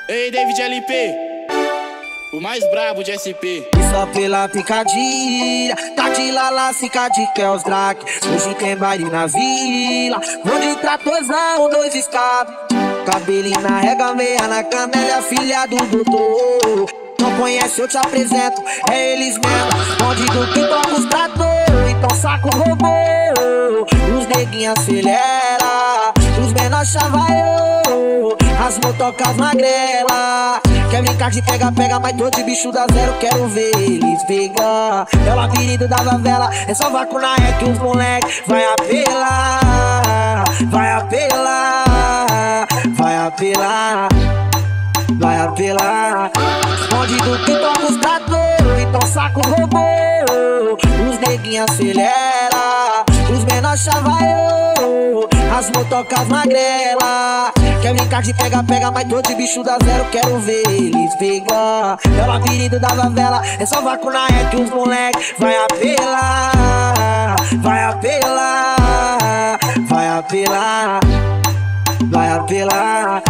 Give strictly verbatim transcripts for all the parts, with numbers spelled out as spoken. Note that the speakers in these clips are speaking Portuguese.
Ei, David L P, o mais brabo de S P. E só pela picadilha, tá de lalacica de Kells Drake. Hoje tem baile na vila, vou de tratorzão, dois escapes. Cabelinho na rega, meia na canela, filha do doutor. Não conhece, eu te apresento, é eles mesmo. Bonde do que toca os trator, então saco robô. Os neguinhos acelera, os menores chavaiô, as motocas magrela. Quer brincar de pega-pega, mas tô de bicho da zero, quero ver eles pegar. É o labirinto da favela, é só vácuo na ré que os moleque vai apelar. Vai apelar, vai apelar, vai apelar. Escondido que toca os trator, então saco robô. Os neguinhos acelera, os menores chavaiô, as motocas magrela. Quer brincar de pega-pega, mas tô de bicho da zero, quero ver eles pegar. É o labirinto da favela, é só vácuo na ré que os moleque vai apelar. Vai apelar, vai apelar, vai apelar.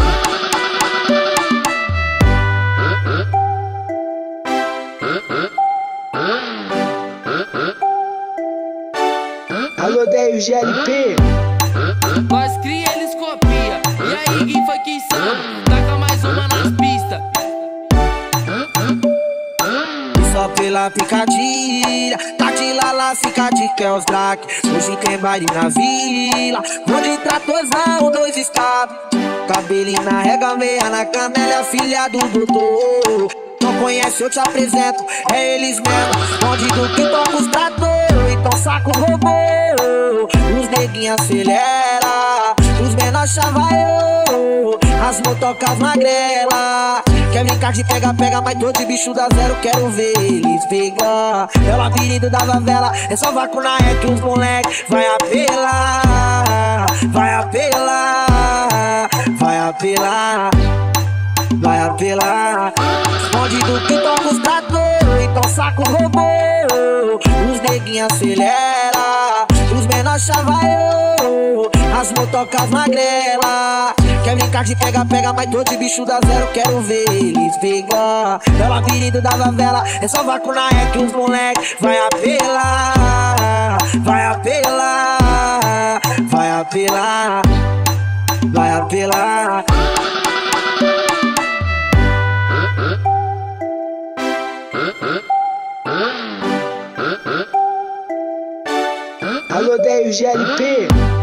Alô, David L P. Nós cria, eles copia. E aí, quem foi que são? Taca mais uma nas pistas. E só pela picadilha, tá de lalacica de Kells Drake. Hoje tem baile na vila, vou de tratorzão, dois escapes. Cabelinho na rega, meia na canela, filha do doutor. Não conhece, eu te apresento, é eles mesmo. Bonde do que toca os trator, então saco robô. Os neguinhos acelera, os menores chavaiô, as motocas magrela. Quer brincar de pega-pega, mas tô de bicho da zero, quero ver eles pegar. É o labirinto da favela, é só vácuo na ré que os moleque vai apelar. Vai apelar, vai apelar, vai apelar. Escondido que toca os trator, então saco robô. Os neguinhos acelera, os menores chavaiô, as motocas magrela. Quer brincar de pega-pega, mas tô de bicho da zero, quero ver eles pegar. É o labirinto da favela, é só vácuo na ré que os moleque vai apelar. Vai apelar, vai apelar, vai apelar. Alô, David L P.